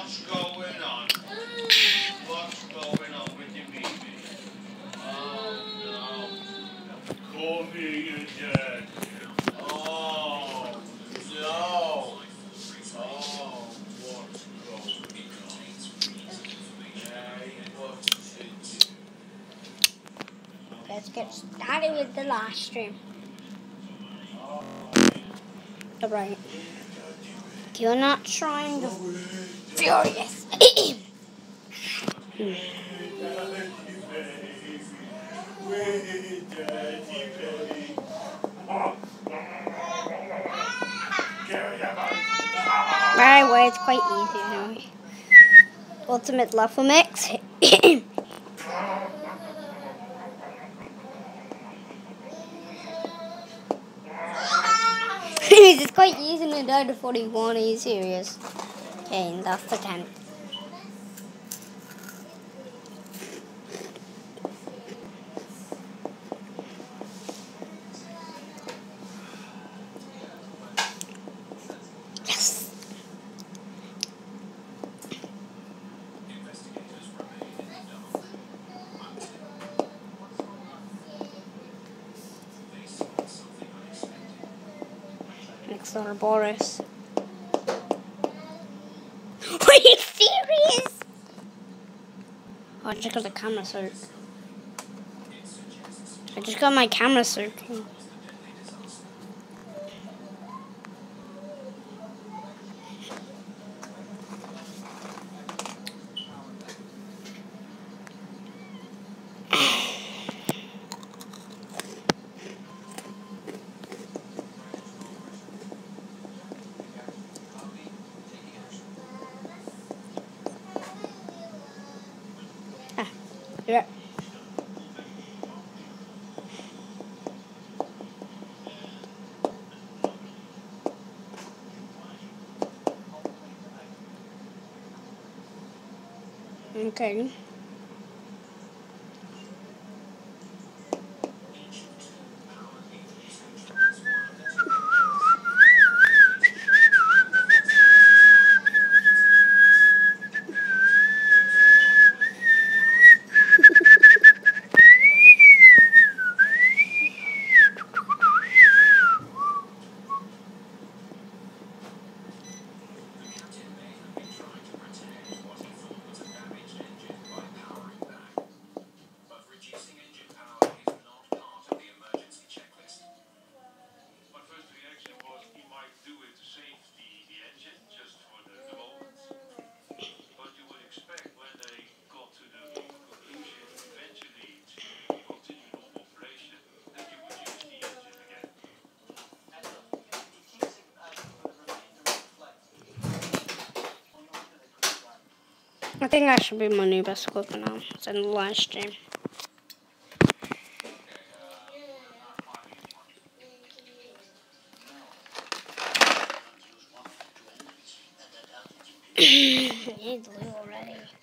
What's going on? What's going on with your baby? Oh no. Call me your dad. Oh no. Oh, what's going on? Hey, what's it? Let's get started with the live stream. Alright. You're not trying to furious. Right, well, it's quite easy anyway. Ultimate level mix. It's quite easy to die to 41, are you serious? Okay, and that's the 10th. Yes! Next door, Boris. Are you serious? Oh, I just got the camera circ. I just got my camera circ. Yeah. Okay. I think that should be my new best equipment now. It's in the live stream. It's blue already.